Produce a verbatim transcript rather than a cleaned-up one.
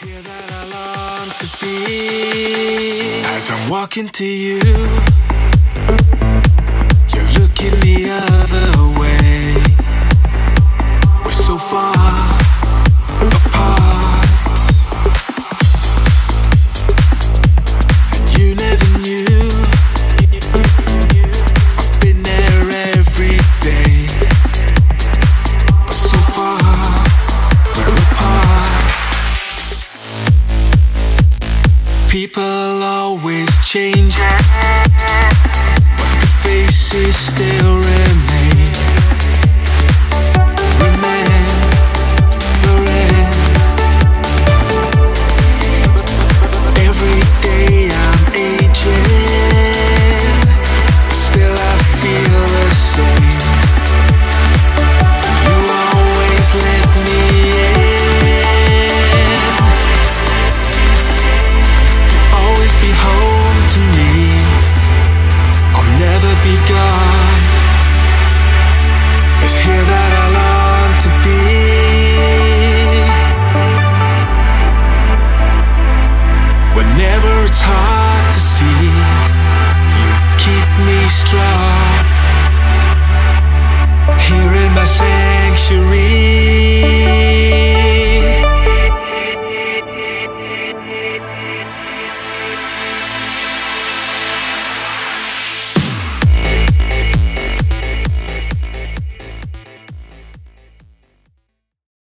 Yeah, that I long to be. As I'm walking to you, you're looking the other way. We're so far apart, and you never knew. I've been there every day, but so far we're apart. People always change, but the face is still